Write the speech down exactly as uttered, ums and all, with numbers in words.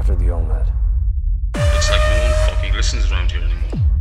after the young lad. Looks like no one fucking listens around here anymore.